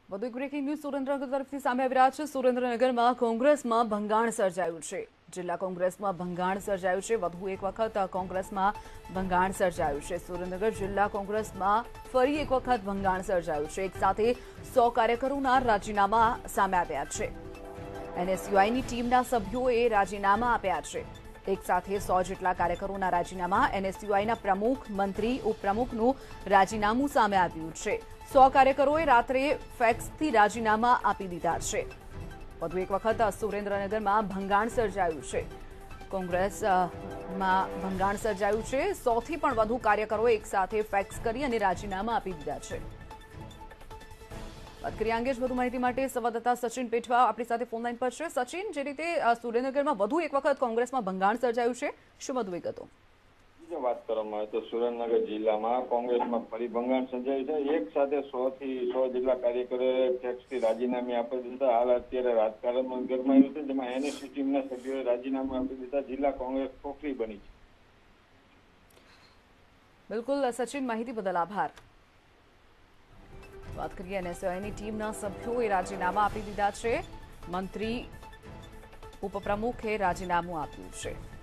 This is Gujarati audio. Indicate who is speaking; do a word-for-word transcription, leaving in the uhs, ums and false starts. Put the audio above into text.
Speaker 1: વધુ એક બ્રેકિંગ ન્યૂઝ સુરેન્દ્રનગર તરફથી સામે આવી રહ્યા છે। સુરેન્દ્રનગરમાં કોંગ્રેસમાં ભંગાણ સર્જાયું છે। જિલ્લા કોંગ્રેસમાં ભંગાણ સર્જાયું છે। વધુ એક વખત કોંગ્રેસમાં ભંગાણ સર્જાયું છે। સુરેન્દ્રનગર જિલ્લા કોંગ્રેસમાં ફરી એક વખત ભંગાણ સર્જાયું છે। એક સાથે સો કાર્યકરોના રાજીનામા સામે આવ્યા છે। એનએસયુઆઈની ટીમના સભ્યોએ રાજીનામા આપ્યા છે। એક સાથે સો જેટલા કાર્યકરોના રાજીનામા। એનએસયુઆઈના પ્રમુખ, મંત્રી, ઉપપ્રમુખનું રાજીનામું સામે આવ્યું છે। સો કાર્યકરોએ રાત્રે ફેક્સથી રાજીનામા આપી દીધા છે। વધુ એક વખત સુરેન્દ્રનગરમાં ભંગાણ સર્જાયું છે। કોંગ્રેસમાં ભંગાણ સર્જાયું છે। સોથી પણ વધુ કાર્યકરોએ એક સાથે ફેક્સ કરી અને રાજીનામા આપી દીધા છે। વાત કરીએ અંગે વધુ માહિતી માટે સંવાદદાતા સચિન પેઠવા આપણી સાથે ફોનલાઈન પર છે। સચિન, જે રીતે સુરેન્દ્રનગરમાં વધુ એક વખત કોંગ્રેસમાં ભંગાણ સર્જાયું છે, શું વધુ વિગતો?
Speaker 2: વાત કરવામાં આવે તો સુરેન્દ્રનગર જિલ્લામાં કોંગ્રેસમાં ફરી ભંગાણ સર્જાયું છે। એક સાથે સો થી સો જેટલા કાર્યકરોએ ફેક્સથી રાજીનામું આપી દીધા। હાલ અત્યારે રાજકારણમાં ગરમાયું છે, જેમાં એનએસયુ ટીમના સભ્યોએ રાજીનામું આપી દીધા। જિલ્લા કોંગ્રેસ ખોખરી બની છે।
Speaker 1: બિલકુલ સચિન, માહિતી બદલ આભાર। વાત કરીએ એનએસયુઆઈની ટીમના સભ્યોએ રાજીનામા આપી દીધા છે। મંત્રી, ઉપપ્રમુખે રાજીનામું આપ્યું છે।